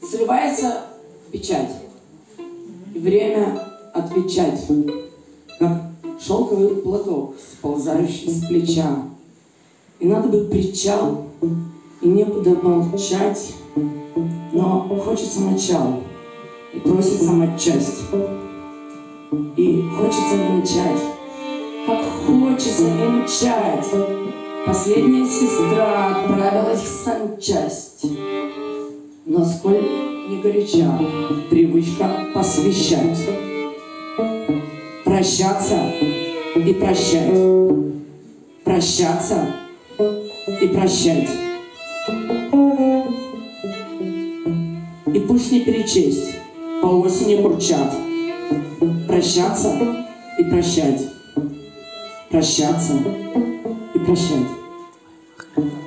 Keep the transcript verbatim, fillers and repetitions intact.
Срывается печать, и время отвечать, как шелковый платок, сползающий с плеча. И надо бы причал, и некуда молчать, но хочется начала, и просится матчасть, и хочется венчать, как хочется венчать. Последняя сестра отправилась в санчасть, но сколь не горяча привычка посвящать, прощаться и прощать, прощаться и прощать. И пусть не перечесть, по осени мурчат, прощаться и прощать, прощаться и прощать.